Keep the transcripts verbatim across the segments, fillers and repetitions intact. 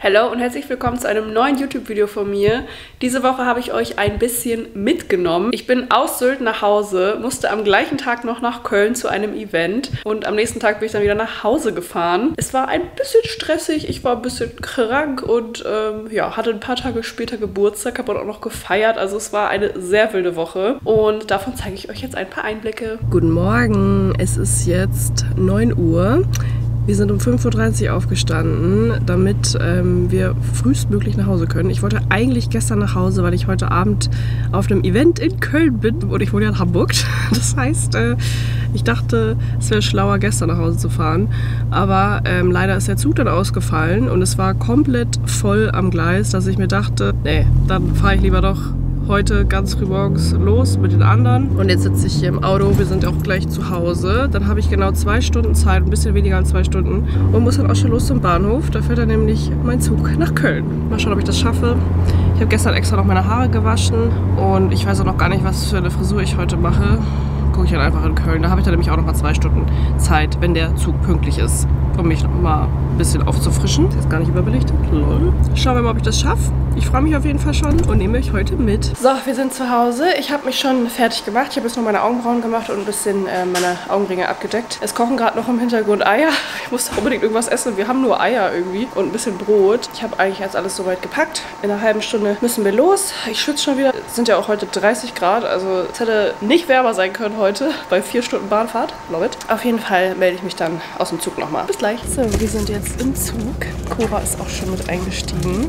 Hallo und herzlich willkommen zu einem neuen YouTube-Video von mir. Diese Woche habe ich euch ein bisschen mitgenommen. Ich bin aus Sylt nach Hause, musste am gleichen Tag noch nach Köln zu einem Event und am nächsten Tag bin ich dann wieder nach Hause gefahren. Es war ein bisschen stressig, ich war ein bisschen krank und ähm, ja, hatte ein paar Tage später Geburtstag, habe auch noch gefeiert. Also es war eine sehr wilde Woche und davon zeige ich euch jetzt ein paar Einblicke. Guten Morgen, es ist jetzt neun Uhr. Wir sind um fünf Uhr dreißig aufgestanden, damit ähm, wir frühestmöglich nach Hause können. Ich wollte eigentlich gestern nach Hause, weil ich heute Abend auf einem Event in Köln bin und ich wohne ja in Hamburg. Das heißt, äh, ich dachte, es wäre schlauer, gestern nach Hause zu fahren. Aber ähm, leider ist der Zug dann ausgefallen und es war komplett voll am Gleis, dass ich mir dachte, nee, dann fahre ich lieber doch heute ganz früh morgens los mit den anderen. Und jetzt sitze ich hier im Auto, wir sind auch gleich zu Hause. Dann habe ich genau zwei Stunden Zeit, ein bisschen weniger als zwei Stunden. Und muss dann auch schon los zum Bahnhof. Da fährt dann nämlich mein Zug nach Köln. Mal schauen, ob ich das schaffe. Ich habe gestern extra noch meine Haare gewaschen. Und ich weiß auch noch gar nicht, was für eine Frisur ich heute mache. Gucke ich dann einfach in Köln. Da habe ich dann nämlich auch noch mal zwei Stunden Zeit, wenn der Zug pünktlich ist, um mich noch mal ein bisschen aufzufrischen. Ist jetzt gar nicht überbelichtet. Lol. Schauen wir mal, ob ich das schaffe. Ich freue mich auf jeden Fall schon und nehme euch heute mit. So, wir sind zu Hause. Ich habe mich schon fertig gemacht. Ich habe jetzt nur meine Augenbrauen gemacht und ein bisschen äh, meine Augenringe abgedeckt. Es kochen gerade noch im Hintergrund Eier. Ich muss unbedingt irgendwas essen. Wir haben nur Eier irgendwie und ein bisschen Brot. Ich habe eigentlich jetzt alles soweit gepackt. In einer halben Stunde müssen wir los. Ich schwitze schon wieder. Es sind ja auch heute dreißig Grad. Also es hätte nicht wärmer sein können heute bei vier Stunden Bahnfahrt. Love it. Auf jeden Fall melde ich mich dann aus dem Zug nochmal. Bis gleich. So, wir sind jetzt im Zug. Cora ist auch schon mit eingestiegen.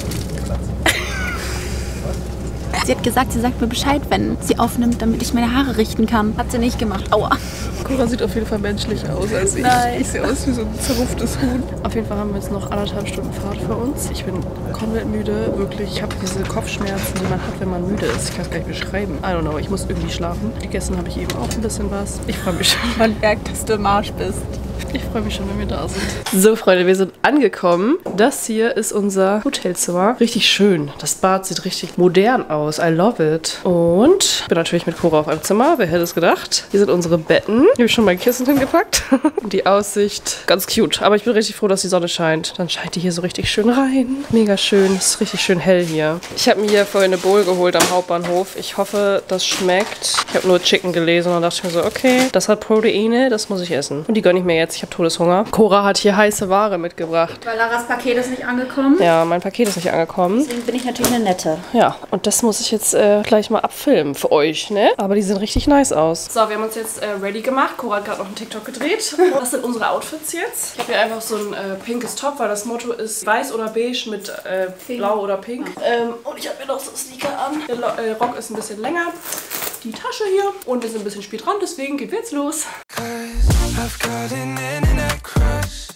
Sie hat gesagt, sie sagt mir Bescheid, wenn sie aufnimmt, damit ich meine Haare richten kann. Hat sie nicht gemacht. Aua. Cora sieht auf jeden Fall menschlich aus als ich. Nein. Ich sehe aus wie so ein zerrupftes Huhn. Auf jeden Fall haben wir jetzt noch anderthalb Stunden Fahrt vor uns. Ich bin komplett müde. Wirklich, ich habe diese Kopfschmerzen, die man hat, wenn man müde ist. Ich kann es gar nicht beschreiben. I don't know, ich muss irgendwie schlafen. Gegessen habe ich eben auch ein bisschen was. Ich freue mich schon. Man merkt, dass du im Arsch bist. Ich freue mich schon, wenn wir da sind. So, Freunde, wir sind angekommen. Das hier ist unser Hotelzimmer. Richtig schön. Das Bad sieht richtig modern aus. I love it. Und ich bin natürlich mit Cora auf einem Zimmer. Wer hätte es gedacht? Hier sind unsere Betten. Hier habe ich schon mein Kissen hingepackt. Die Aussicht ganz cute. Aber ich bin richtig froh, dass die Sonne scheint. Dann scheint die hier so richtig schön rein. Mega schön. Es ist richtig schön hell hier. Ich habe mir hier vorhin eine Bowl geholt am Hauptbahnhof. Ich hoffe, das schmeckt. Ich habe nur Chicken gelesen und dachte ich mir so, okay, das hat Proteine, das muss ich essen. Und die gönne ich mir jetzt. Ich habe Todeshunger. Cora hat hier heiße Ware mitgebracht. Weil Laras Paket ist nicht angekommen. Ja, mein Paket ist nicht angekommen. Deswegen bin ich natürlich eine Nette. Ja, und das muss ich jetzt äh, gleich mal abfilmen für euch, ne? Aber die sehen richtig nice aus. So, wir haben uns jetzt äh, ready gemacht. Cora hat gerade noch einen TikTok gedreht. Das sind unsere Outfits jetzt. Ich habe hier einfach so ein äh, pinkes Top, weil das Motto ist weiß oder beige mit äh, blau oder pink. Ja. Ähm, und ich habe mir noch so Sneaker an. Der Lo äh, Rock ist ein bisschen länger. Die Tasche hier. Und wir sind ein bisschen spät dran, deswegen geht jetzt los. I've got an internet crush.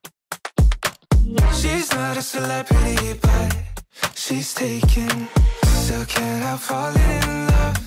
She's not a celebrity, but she's taken. Still can't help falling in love.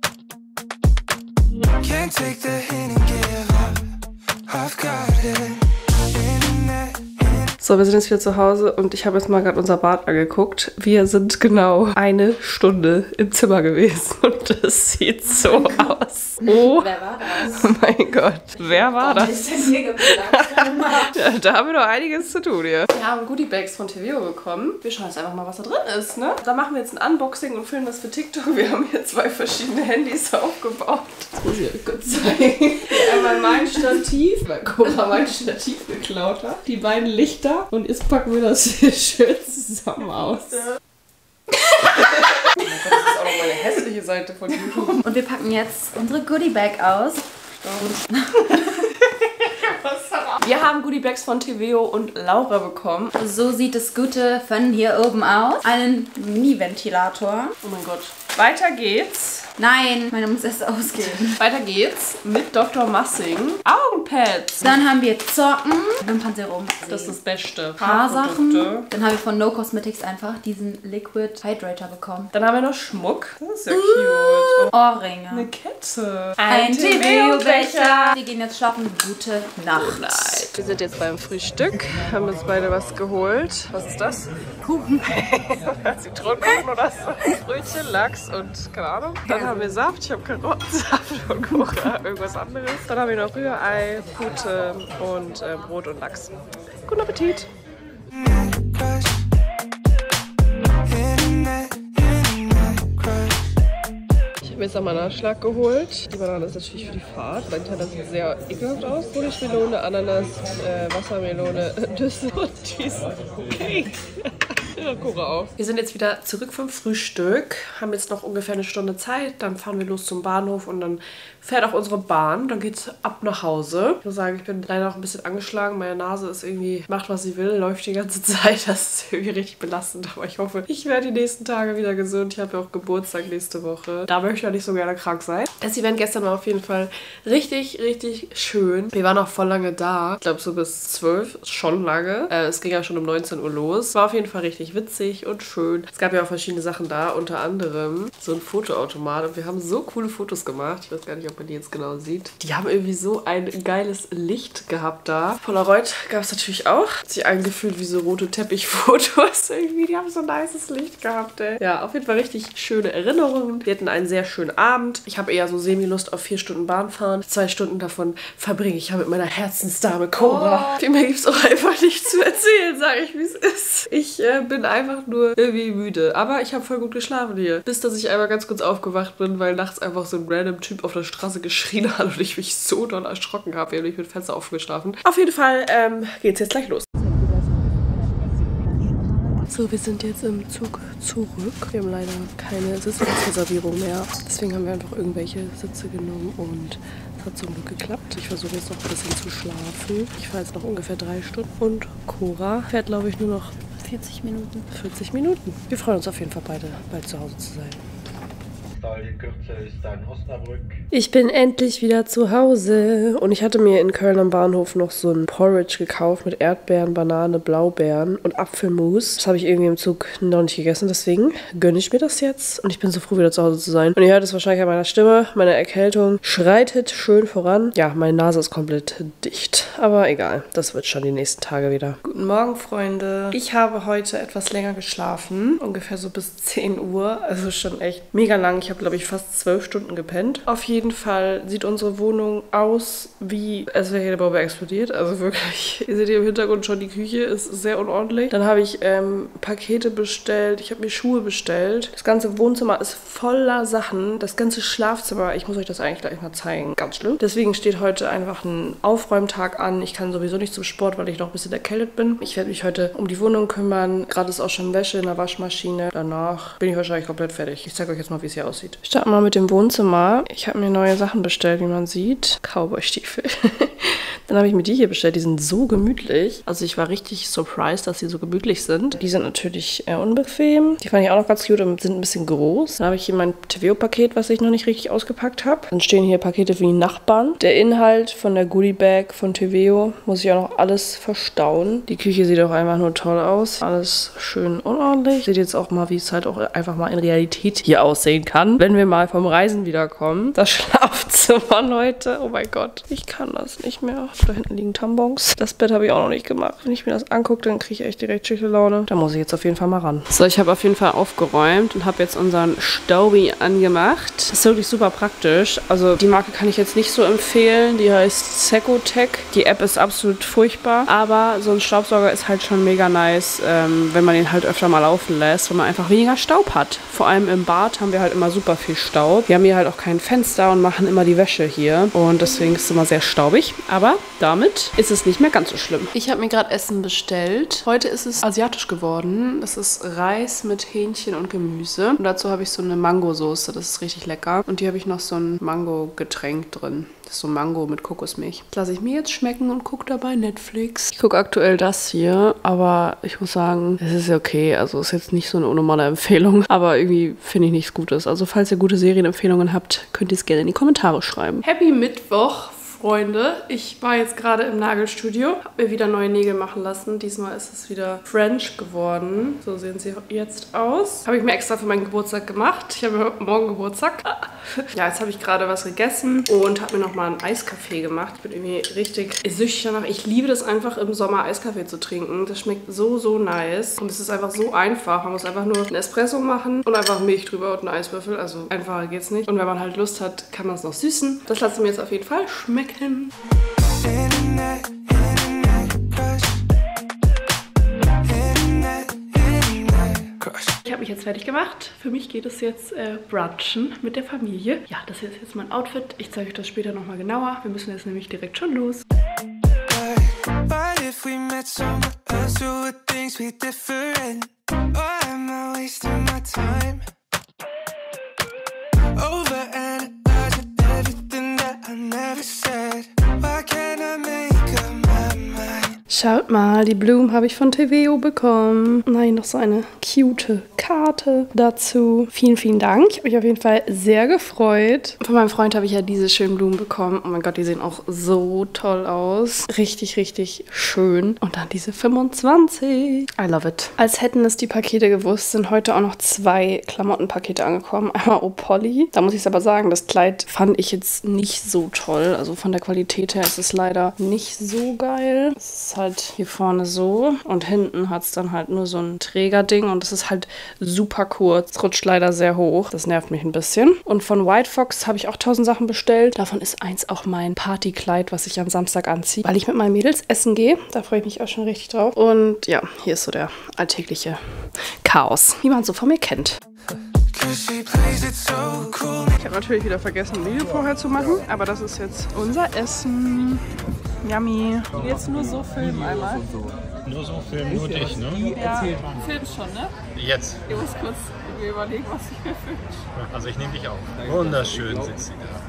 Can't take the hint and give up. I've got an internet. So, wir sind jetzt wieder zu Hause und ich habe jetzt mal gerade unser Bad angeguckt. Wir sind genau eine Stunde im Zimmer gewesen und es sieht so aus. Oh, wer war das? Mein Gott, wer war das? Was ist denn hier geplant? Ja, da haben wir noch einiges zu tun hier. Wir haben Goodie Bags von T V O bekommen. Wir schauen jetzt einfach mal, was da drin ist, ne? Da machen wir jetzt ein Unboxing und filmen das für TikTok. Wir haben hier zwei verschiedene Handys aufgebaut. Das muss ich euch kurz zeigen. Hier einmal mein Stativ, weil Cora mein Stativ geklaut hat. Die beiden Lichter. Und jetzt packen wir das hier schön zusammen aus. Ja. Oh mein Gott, das ist auch noch meine hässliche Seite von YouTube. Und wir packen jetzt unsere Goodie Bag aus. Wir haben Goodie Bags von T V O und Laura bekommen. So sieht das Gute von hier oben aus. Einen Mini-Ventilator. Oh mein Gott. Weiter geht's. Nein, meine muss erst ausgehen. Weiter geht's mit Doktor Massing. Augenpads. Dann haben wir Zocken, Wimpernserum. Das ist das Beste. Haarsachen. Dann haben wir von No Cosmetics einfach diesen Liquid Hydrator bekommen. Dann haben wir noch Schmuck. Das ist ja cute. Oh. Ohrringe. Eine Kette. Ein T V O-Becher. Wir gehen jetzt shoppen. Gute Nacht. Night. Wir sind jetzt beim Frühstück. Haben uns beide was geholt. Was ist das? Kuchen. Zitronenkuchen oder so. Brötchen, Lachs und keine Ahnung. Dann haben wir Saft. Ich habe Karottensaft und Cora irgendwas anderes. Dann haben wir noch Rührei, Pute und äh, Brot und Lachs. Guten Appetit. gestern mal Nachschlag geholt. Die Banane ist natürlich für die Fahrt. Meine Teller sieht sehr ekelhaft aus. Honigmelone, Ananas, äh, Wassermelone, Nüsse und diesen Cake. Ja, Cora auch. Wir sind jetzt wieder zurück vom Frühstück, haben jetzt noch ungefähr eine Stunde Zeit, dann fahren wir los zum Bahnhof und dann fährt auch unsere Bahn, dann geht's ab nach Hause. Ich muss sagen, ich bin leider noch ein bisschen angeschlagen, meine Nase ist irgendwie, macht was sie will, läuft die ganze Zeit, das ist irgendwie richtig belastend, aber ich hoffe, ich werde die nächsten Tage wieder gesund. Ich habe ja auch Geburtstag nächste Woche, da möchte ich ja nicht so gerne krank sein. Das Event gestern war auf jeden Fall richtig, richtig schön. Wir waren auch voll lange da, ich glaube so bis zwölf, schon lange. Äh, es ging ja schon um neunzehn Uhr los, war auf jeden Fall richtig witzig und schön. Es gab ja auch verschiedene Sachen da, unter anderem so ein Fotoautomat und wir haben so coole Fotos gemacht. Ich weiß gar nicht, ob man die jetzt genau sieht. Die haben irgendwie so ein geiles Licht gehabt da. Polaroid gab es natürlich auch. Hat sich angefühlt wie so rote Teppichfotos irgendwie. Die haben so ein nices Licht gehabt, ey. Ja, auf jeden Fall richtig schöne Erinnerungen. Wir hatten einen sehr schönen Abend. Ich habe eher so semi-Lust auf vier Stunden Bahn fahren. Zwei Stunden davon verbringe ich ja mit meiner Herzensdame Cora. Oh. Viel mehr gibt es auch einfach nicht zu erzählen, sage ich, wie es ist. Ich äh, bin einfach nur irgendwie müde. Aber ich habe voll gut geschlafen hier. Bis, dass ich einmal ganz kurz aufgewacht bin, weil nachts einfach so ein random Typ auf der Straße geschrien hat und ich mich so doll erschrocken habe. Ich mit Fenster aufgeschlafen. Auf jeden Fall ähm, geht's jetzt gleich los. So, wir sind jetzt im Zug zurück. Wir haben leider keine Sitzplatzreservierung mehr. Deswegen haben wir einfach irgendwelche Sitze genommen und es hat zum Glück geklappt. Ich versuche jetzt noch ein bisschen zu schlafen. Ich fahre jetzt noch ungefähr drei Stunden und Cora fährt, glaube ich, nur noch vierzig Minuten. vierzig Minuten. Wir freuen uns auf jeden Fall beide, bald zu Hause zu sein. In Kürze ist dann Osnabrück. Ich bin endlich wieder zu Hause und ich hatte mir in Köln am Bahnhof noch so ein Porridge gekauft mit Erdbeeren, Banane, Blaubeeren und Apfelmus. Das habe ich irgendwie im Zug noch nicht gegessen, deswegen gönne ich mir das jetzt und ich bin so froh, wieder zu Hause zu sein. Und ihr hört es wahrscheinlich an meiner Stimme, meine Erkältung schreitet schön voran. Ja, meine Nase ist komplett dicht, aber egal, das wird schon die nächsten Tage wieder. Guten Morgen, Freunde. Ich habe heute etwas länger geschlafen, ungefähr so bis zehn Uhr, also schon echt mega lang. Ich habe, glaube ich, fast zwölf Stunden gepennt. Auf jeden Fall sieht unsere Wohnung aus, wie als wäre hier der Bauwerk explodiert. Also wirklich, ihr seht hier im Hintergrund schon, die Küche ist sehr unordentlich. Dann habe ich ähm, Pakete bestellt, ich habe mir Schuhe bestellt. Das ganze Wohnzimmer ist voller Sachen. Das ganze Schlafzimmer, ich muss euch das eigentlich gleich mal zeigen, ganz schlimm. Deswegen steht heute einfach ein Aufräumtag an. Ich kann sowieso nicht zum Sport, weil ich noch ein bisschen erkältet bin. Ich werde mich heute um die Wohnung kümmern. Gerade ist auch schon Wäsche in der Waschmaschine. Danach bin ich wahrscheinlich komplett fertig. Ich zeige euch jetzt mal, wie es hier aussieht. Wir starten mal mit dem Wohnzimmer. Ich habe mir neue Sachen bestellt, wie man sieht. Cowboy-Stiefel. Dann habe ich mir die hier bestellt. Die sind so gemütlich. Also ich war richtig surprised, dass sie so gemütlich sind. Die sind natürlich eher unbequem. Die fand ich auch noch ganz cute und sind ein bisschen groß. Dann habe ich hier mein Teveo-Paket, was ich noch nicht richtig ausgepackt habe. Dann stehen hier Pakete für die Nachbarn. Der Inhalt von der Goodie-Bag von Teveo muss ich auch noch alles verstauen. Die Küche sieht auch einfach nur toll aus. Alles schön unordentlich. Seht jetzt auch mal, wie es halt auch einfach mal in Realität hier aussehen kann, wenn wir mal vom Reisen wiederkommen. Das Schlafzimmer, Leute. Oh mein Gott. Ich kann das nicht mehr. Da hinten liegen Tampons. Das Bett habe ich auch noch nicht gemacht. Wenn ich mir das angucke, dann kriege ich echt direkt schlechte Laune. Da muss ich jetzt auf jeden Fall mal ran. So, ich habe auf jeden Fall aufgeräumt und habe jetzt unseren Staubby angemacht. Das ist wirklich super praktisch. Also die Marke kann ich jetzt nicht so empfehlen. Die heißt Secotech. Die App ist absolut furchtbar. Aber so ein Staubsauger ist halt schon mega nice, ähm, wenn man den halt öfter mal laufen lässt, weil man einfach weniger Staub hat. Vor allem im Bad haben wir halt immer super viel Staub. Wir haben hier halt auch kein Fenster und machen immer die Wäsche hier. Und deswegen ist es immer sehr staubig. Aber damit ist es nicht mehr ganz so schlimm. Ich habe mir gerade Essen bestellt. Heute ist es asiatisch geworden. Das ist Reis mit Hähnchen und Gemüse. Und dazu habe ich so eine Mangosoße. Das ist richtig lecker. Und hier habe ich noch so ein Mango-Getränk drin. Das ist so Mango mit Kokosmilch. Das lasse ich mir jetzt schmecken und gucke dabei Netflix. Ich gucke aktuell das hier, aber ich muss sagen, es ist okay. Also ist jetzt nicht so eine unnormale Empfehlung, aber irgendwie finde ich nichts Gutes. Also falls ihr gute Serienempfehlungen habt, könnt ihr es gerne in die Kommentare schreiben. Happy Mittwoch, Freunde. Ich war jetzt gerade im Nagelstudio, habe mir wieder neue Nägel machen lassen. Diesmal ist es wieder French geworden. So sehen sie jetzt aus. Habe ich mir extra für meinen Geburtstag gemacht. Ich habe morgen Geburtstag. Ja, jetzt habe ich gerade was gegessen und habe mir nochmal einen Eiskaffee gemacht. Ich bin irgendwie richtig süchtig danach. Ich liebe das einfach im Sommer Eiskaffee zu trinken. Das schmeckt so, so nice. Und es ist einfach so einfach. Man muss einfach nur einen Espresso machen und einfach Milch drüber und einen Eiswürfel. Also einfacher geht's nicht. Und wenn man halt Lust hat, kann man es noch süßen. Das lasse ich mir jetzt auf jeden Fall schmecken. Ich habe mich jetzt fertig gemacht. Für mich geht es jetzt äh, brunchen mit der Familie. Ja, das hier ist jetzt mein Outfit. Ich zeige euch das später nochmal genauer. Wir müssen jetzt nämlich direkt schon los. But if we met somewhere else, would things be different? Or am I wasting my time? Overanalyzing everything that I never said. Why can't I make up my mind? Schaut mal, die Blumen habe ich von Teveo bekommen. Nein, noch so eine cute Karte dazu. Vielen, vielen Dank. Ich habe mich auf jeden Fall sehr gefreut. Von meinem Freund habe ich ja diese schönen Blumen bekommen. Oh mein Gott, die sehen auch so toll aus. Richtig, richtig schön. Und dann diese fünfundzwanzig. I love it. Als hätten es die Pakete gewusst, sind heute auch noch zwei Klamottenpakete angekommen. Einmal Oh Polly. Da muss ich es aber sagen, das Kleid fand ich jetzt nicht so toll. Also von der Qualität her ist es leider nicht so geil. Es ist halt hier vorne so und hinten hat es dann halt nur so ein Trägerding und es ist halt super kurz. Es rutscht leider sehr hoch. Das nervt mich ein bisschen. Und von White Fox habe ich auch tausend Sachen bestellt. Davon ist eins auch mein Partykleid, was ich am Samstag anziehe, weil ich mit meinen Mädels essen gehe. Da freue ich mich auch schon richtig drauf. Und ja, hier ist so der alltägliche Chaos, wie man es so von mir kennt. Ich habe natürlich wieder vergessen, ein Video vorher zu machen, aber das ist jetzt unser Essen. Yummy. Jetzt nur so filmen einmal. Nur so filmen, nur dich, ne? Ja, film schon, ne? Jetzt. Ich muss kurz mir überlegen, was ich mir filme. Also ich nehme dich auf. Wunderschön sitzt sie da.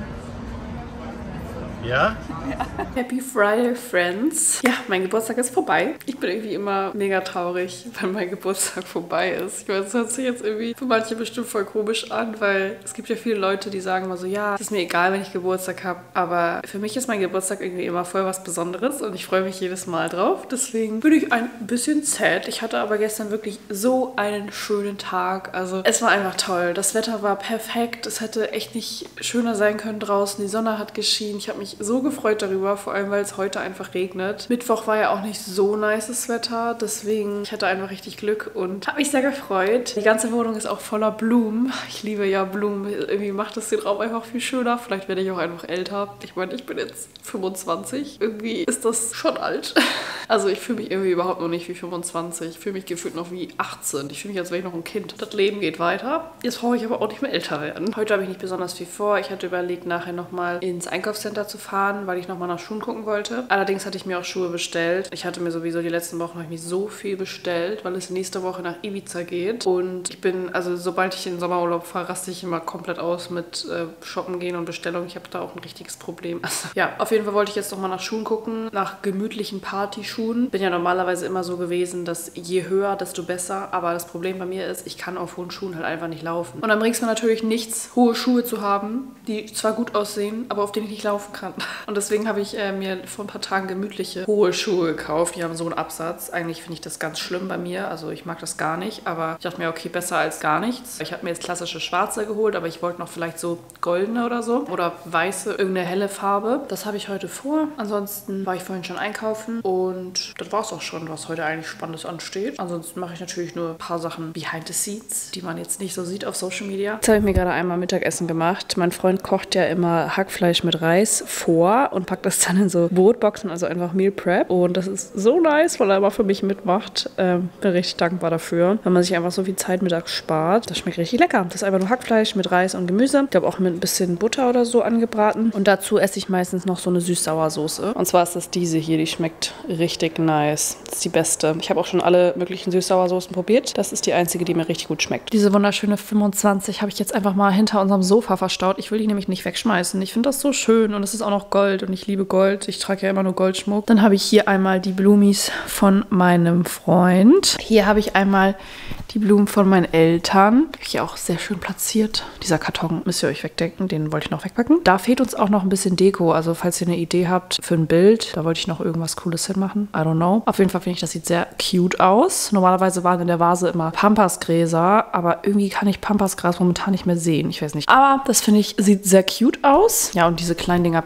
Ja? Ja. Happy Friday, Friends. Ja, mein Geburtstag ist vorbei. Ich bin irgendwie immer mega traurig, wenn mein Geburtstag vorbei ist. Ich weiß, das hört sich jetzt irgendwie für manche bestimmt voll komisch an, weil es gibt ja viele Leute, die sagen immer so, ja, es ist mir egal, wenn ich Geburtstag habe, aber für mich ist mein Geburtstag irgendwie immer voll was Besonderes und ich freue mich jedes Mal drauf. Deswegen bin ich ein bisschen sad. Ich hatte aber gestern wirklich so einen schönen Tag. Also es war einfach toll. Das Wetter war perfekt. Es hätte echt nicht schöner sein können draußen. Die Sonne hat geschienen. Ich habe mich so gefreut darüber, vor allem weil es heute einfach regnet. Mittwoch war ja auch nicht so nices Wetter, deswegen ich hatte einfach richtig Glück und habe mich sehr gefreut. Die ganze Wohnung ist auch voller Blumen. Ich liebe ja Blumen. Irgendwie macht das den Raum einfach viel schöner. Vielleicht werde ich auch einfach älter. Ich meine, ich bin jetzt fünfundzwanzig. Irgendwie ist das schon alt. Also ich fühle mich irgendwie überhaupt noch nicht wie fünfundzwanzig. Ich fühle mich gefühlt noch wie achtzehn. Ich fühle mich, als wäre ich noch ein Kind. Das Leben geht weiter. Jetzt brauche ich aber auch nicht mehr älter werden. Heute habe ich nicht besonders viel vor. Ich hatte überlegt, nachher nochmal ins Einkaufscenter zu fahren, weil ich nochmal nach Schuhen gucken wollte. Allerdings hatte ich mir auch Schuhe bestellt. Ich hatte mir sowieso die letzten Wochen habe ich mir so viel bestellt, weil es nächste Woche nach Ibiza geht. Und ich bin, also sobald ich in den Sommerurlaub fahre, raste ich immer komplett aus mit äh, Shoppen gehen und Bestellungen. Ich habe da auch ein richtiges Problem. Also, ja, auf jeden Fall wollte ich jetzt nochmal nach Schuhen gucken, nach gemütlichen Partyschuhen. Bin ja normalerweise immer so gewesen, dass je höher, desto besser. Aber das Problem bei mir ist, ich kann auf hohen Schuhen halt einfach nicht laufen. Und dann bringt es mir natürlich nichts, hohe Schuhe zu haben, die zwar gut aussehen, aber auf denen ich nicht laufen kann. Und deswegen habe ich äh, mir vor ein paar Tagen gemütliche hohe Schuhe gekauft. Die haben so einen Absatz. Eigentlich finde ich das ganz schlimm bei mir. Also ich mag das gar nicht. Aber ich dachte mir, okay, besser als gar nichts. Ich habe mir jetzt klassische schwarze geholt, aber ich wollte noch vielleicht so goldene oder so. Oder weiße, irgendeine helle Farbe. Das habe ich heute vor. Ansonsten war ich vorhin schon einkaufen. Und das war es auch schon, was heute eigentlich Spannendes ansteht. Ansonsten mache ich natürlich nur ein paar Sachen behind the scenes, die man jetzt nicht so sieht auf Social Media. Jetzt habe ich mir gerade einmal Mittagessen gemacht. Mein Freund kocht ja immer Hackfleisch mit Reis vor und packt das dann in so Brotboxen, also einfach Meal Prep. Und das ist so nice, weil er immer für mich mitmacht. Ähm, bin richtig dankbar dafür, weil man sich einfach so viel Zeit mittags spart. Das schmeckt richtig lecker. Das ist einfach nur Hackfleisch mit Reis und Gemüse. Ich glaube auch mit ein bisschen Butter oder so angebraten. Und dazu esse ich meistens noch so eine Süß-Sauer-Soße. Und zwar ist das diese hier, die schmeckt richtig nice. Das ist die beste. Ich habe auch schon alle möglichen Süß-Sauer-Soßen probiert. Das ist die einzige, die mir richtig gut schmeckt. Diese wunderschöne fünfundzwanzig habe ich jetzt einfach mal hinter unserem Sofa verstaut. Ich will die nämlich nicht wegschmeißen. Ich finde das so schön und es ist auch noch Gold und ich liebe Gold. Ich trage ja immer nur Goldschmuck. Dann habe ich hier einmal die Blumis von meinem Freund. Hier habe ich einmal die Blumen von meinen Eltern. Hier auch sehr schön platziert. Dieser Karton müsst ihr euch wegdenken. Den wollte ich noch wegpacken. Da fehlt uns auch noch ein bisschen Deko. Also falls ihr eine Idee habt für ein Bild, da wollte ich noch irgendwas Cooles hinmachen. I don't know. Auf jeden Fall finde ich, das sieht sehr cute aus. Normalerweise waren in der Vase immer Pampasgräser, aber irgendwie kann ich Pampasgras momentan nicht mehr sehen. Ich weiß nicht. Aber das finde ich, sieht sehr cute aus. Ja, und diese kleinen Dinger passen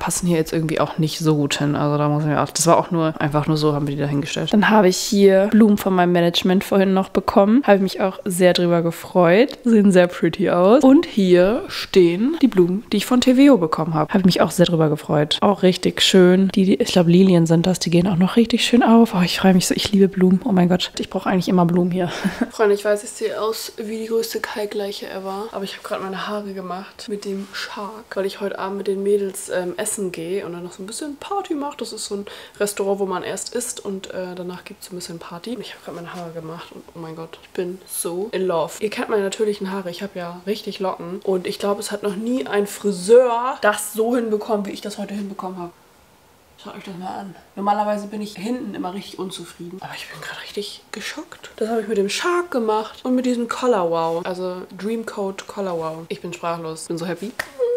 passen hier jetzt irgendwie auch nicht so gut hin. Also da muss ich auch, das war auch nur, einfach nur so haben wir die da hingestellt. Dann habe ich hier Blumen von meinem Management vorhin noch bekommen. Habe mich auch sehr drüber gefreut. Sehen sehr pretty aus. Und hier stehen die Blumen, die ich von Teveo bekommen habe. Habe mich auch sehr drüber gefreut. Auch richtig schön. Die, die ich glaube Lilien sind das, die gehen auch noch richtig schön auf. Oh, ich freue mich so, ich liebe Blumen. Oh mein Gott, ich brauche eigentlich immer Blumen hier. Freunde, ich weiß, ich sehe aus wie die größte Kalkleiche ever. Aber ich habe gerade meine Haare gemacht mit dem Shark, weil ich heute Abend mit den Mädels ähm, essen gehe und dann noch so ein bisschen Party mache. Das ist so ein Restaurant, wo man erst isst und äh, danach gibt es so ein bisschen Party. Ich habe gerade meine Haare gemacht und oh mein Gott, ich bin so in love. Ihr kennt meine natürlichen Haare, ich habe ja richtig Locken und ich glaube, es hat noch nie ein Friseur das so hinbekommen, wie ich das heute hinbekommen habe. Schaut euch das mal an. Normalerweise bin ich hinten immer richtig unzufrieden. Aber ich bin gerade richtig geschockt. Das habe ich mit dem Shark gemacht und mit diesem Color Wow. Also Dreamcoat Color Wow. Ich bin sprachlos. Bin so happy.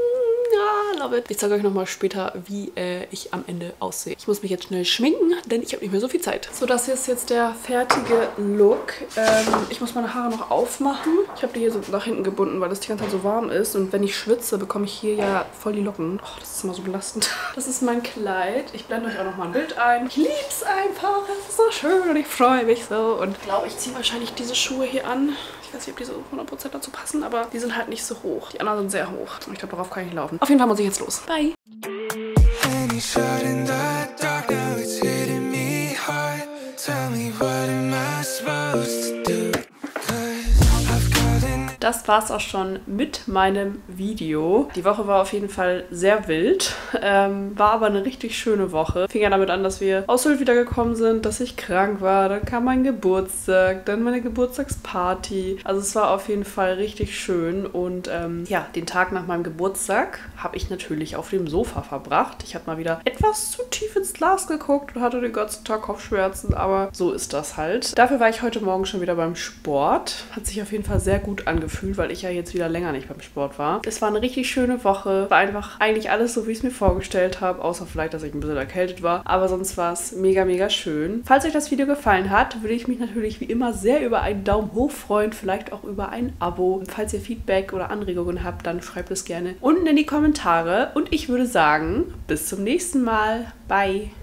Ja, love it. Ich zeige euch nochmal später, wie äh, ich am Ende aussehe. Ich muss mich jetzt schnell schminken, denn ich habe nicht mehr so viel Zeit. So, das hier ist jetzt der fertige Look. Ähm, ich muss meine Haare noch aufmachen. Ich habe die hier so nach hinten gebunden, weil das die ganze Zeit so warm ist. Und wenn ich schwitze, bekomme ich hier ja voll die Locken. Oh, das ist immer so belastend. Das ist mein Kleid. Ich blende euch auch nochmal ein Bild ein. Ich liebe es einfach. Es ist so schön und ich freue mich so. Und ich glaube, ich ziehe wahrscheinlich diese Schuhe hier an. Ich weiß nicht, ob die so hundert Prozent dazu passen, aber die sind halt nicht so hoch. Die anderen sind sehr hoch. Und ich glaube, darauf kann ich nicht laufen. Auf jeden Fall muss ich jetzt los. Bye! And you shot in the dark, now it's hitting me hard. Tell me, what am I supposed to do? 'Cause I've got an Das war's auch schon mit meinem Video. Die Woche war auf jeden Fall sehr wild, ähm, war aber eine richtig schöne Woche. Fing ja damit an, dass wir aus Sylt wiedergekommen sind, dass ich krank war, dann kam mein Geburtstag, dann meine Geburtstagsparty. Also es war auf jeden Fall richtig schön und ähm, ja, den Tag nach meinem Geburtstag habe ich natürlich auf dem Sofa verbracht. Ich habe mal wieder etwas zu tief ins Glas geguckt und hatte den ganzen Tag Kopfschmerzen, aber so ist das halt. Dafür war ich heute Morgen schon wieder beim Sport. Hat sich auf jeden Fall sehr gut angefühlt, weil ich ja jetzt wieder länger nicht beim Sport war. Es war eine richtig schöne Woche. War einfach eigentlich alles so, wie ich es mir vorgestellt habe, außer vielleicht, dass ich ein bisschen erkältet war. Aber sonst war es mega, mega schön. Falls euch das Video gefallen hat, würde ich mich natürlich wie immer sehr über einen Daumen hoch freuen, vielleicht auch über ein Abo. Falls ihr Feedback oder Anregungen habt, dann schreibt es gerne unten in die Kommentare. Und ich würde sagen, bis zum nächsten Mal. Bye!